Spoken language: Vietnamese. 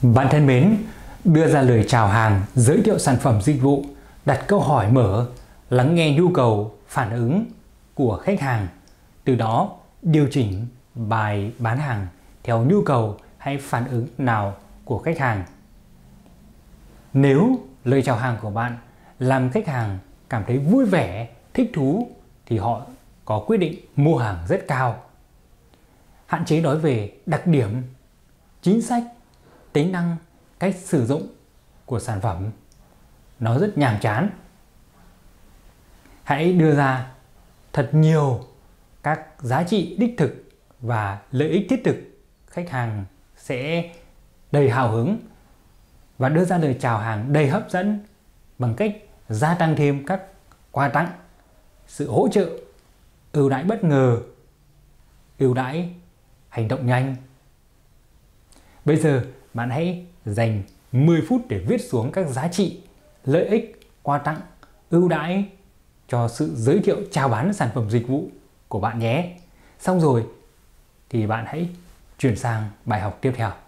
Bạn thân mến, đưa ra lời chào hàng, giới thiệu sản phẩm dịch vụ, đặt câu hỏi mở, lắng nghe nhu cầu, phản ứng của khách hàng, từ đó điều chỉnh bài bán hàng theo nhu cầu hay phản ứng nào của khách hàng. Nếu lời chào hàng của bạn làm khách hàng cảm thấy vui vẻ, thích thú thì họ có quyết định mua hàng rất cao. Hạn chế nói về đặc điểm, chính sách, tính năng, cách sử dụng của sản phẩm. Nó rất nhàm chán. Hãy đưa ra thật nhiều các giá trị đích thực và lợi ích thiết thực. Khách hàng sẽ đầy hào hứng và đưa ra lời chào hàng đầy hấp dẫn bằng cách gia tăng thêm các quà tặng, sự hỗ trợ, ưu đãi bất ngờ, ưu đãi hành động nhanh. Bây giờ bạn hãy dành 10 phút để viết xuống các giá trị, lợi ích, quà tặng, ưu đãi cho sự giới thiệu chào bán sản phẩm dịch vụ của bạn nhé. Xong rồi thì bạn hãy chuyển sang bài học tiếp theo.